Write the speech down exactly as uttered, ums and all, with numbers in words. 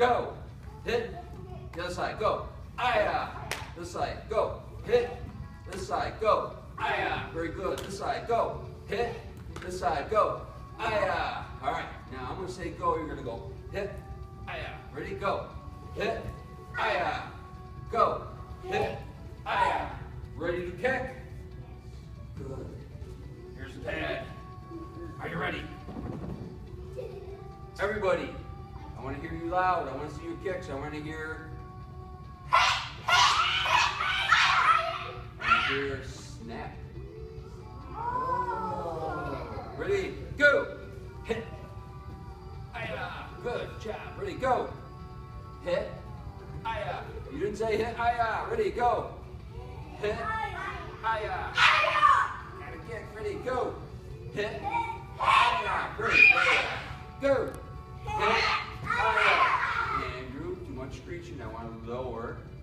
go. Hit. The other side, go. Aya. This side, go. Hit. This side, go. Aya. Very good. This side, go. Hit. This side, go. Aya. All right. Now I'm going to say go. You're going to go. Hit. Aya. Ready? Go. Hit. Aya. Go. Hit. Aya. Ready to kick? Good. Here's the pad. Are you ready? Everybody, I want to hear you loud. I want to see your kicks. I want to hear. I want to hear snap. Oh. Ready? Go. Hit. Aya. Good job. Ready? Go. Hit. Aya. You didn't say hit. Aya. Ready? Go. Hit. Aya. Got a kick. Ready? Go. Hit. Aya. Ready? Go. Hit. Aya. Andrew, too much screeching. I want to lower.